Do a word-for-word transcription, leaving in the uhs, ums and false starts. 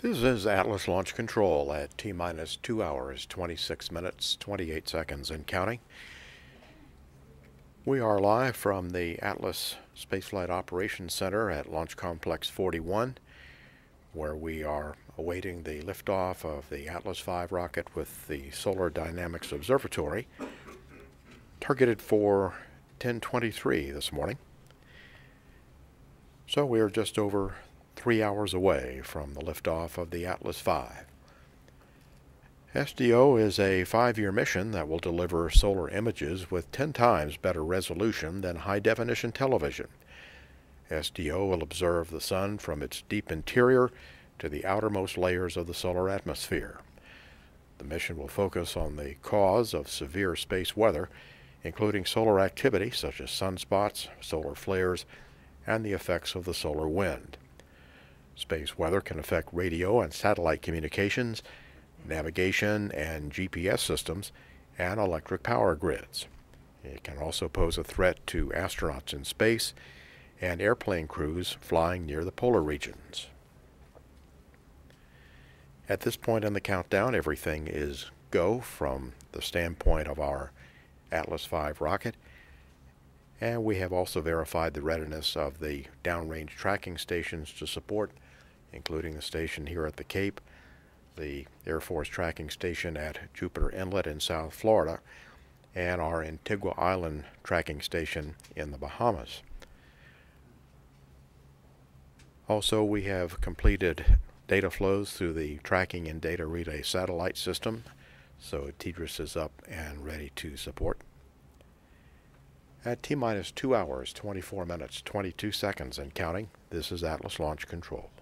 This is Atlas Launch Control at T-minus two hours, twenty-six minutes, twenty-eight seconds and counting. We are live from the Atlas Spaceflight Operations Center at Launch Complex forty-one, where we are awaiting the liftoff of the Atlas five rocket with the Solar Dynamics Observatory, targeted for ten twenty-three this morning. So we are just over three hours away from the liftoff of the Atlas five. S D O is a five-year mission that will deliver solar images with ten times better resolution than high-definition television. S D O will observe the sun from its deep interior to the outermost layers of the solar atmosphere. The mission will focus on the cause of severe space weather, including solar activity such as sunspots, solar flares, and the effects of the solar wind. Space weather can affect radio and satellite communications, navigation and G P S systems, and electric power grids. It can also pose a threat to astronauts in space and airplane crews flying near the polar regions. At this point in the countdown, everything is go from the standpoint of our Atlas five rocket, and we have also verified the readiness of the downrange tracking stations to support, including the station here at the Cape, the Air Force tracking station at Jupiter Inlet in South Florida, and our Antigua Island tracking station in the Bahamas. Also, we have completed data flows through the tracking and data relay satellite system, so TDRS is up and ready to support. At T-minus two hours, twenty-four minutes, twenty-two seconds and counting, this is Atlas Launch Control.